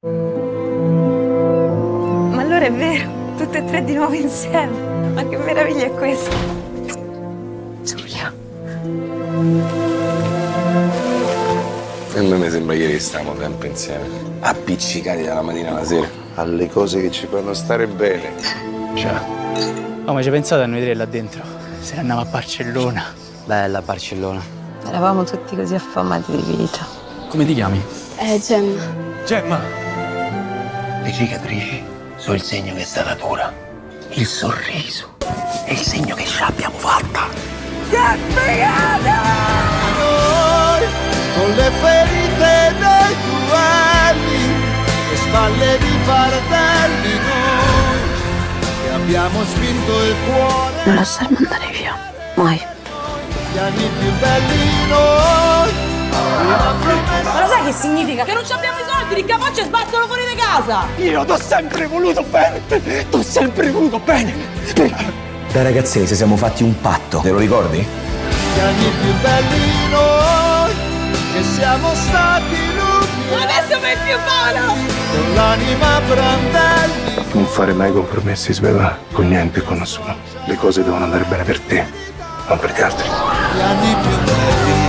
Ma allora è vero, tutte e tre di nuovo insieme. Ma che meraviglia è questa? Giulia. E a me sembra che stiamo sempre insieme, appiccicati dalla mattina alla sera, alle cose che ci fanno stare bene. Ciao. Oh, ma ci hai pensato a noi tre là dentro? Se ne andiamo a Barcellona. Bella Barcellona. Eravamo tutti così affamati di vita. Come ti chiami? Gemma. Gemma. Le cicatrici sono il segno che sta natura. Il sorriso è il segno che ce l'abbiamo fatta. Noi, con le ferite dei duelli e spalle di fardelli, noi che abbiamo spinto il cuore. Non lasciarmi andare via, mai. Gli anni più belli noi. Ma lo sai che significa? Che non abbiamo i soldi, ricca faccia sbattono fuori di casa! Io t'ho sempre voluto bene, t'ho sempre voluto bene. Da ragazzini ci siamo fatti un patto, te lo ricordi? Gli anni più belli noi, che siamo stati lunghi. Adesso vai più buono! Con l'anima brandelli. Non fare mai compromessi, Sveva, con niente e con nessuno. Le cose devono andare bene per te, non per gli altri. Gli anni più belli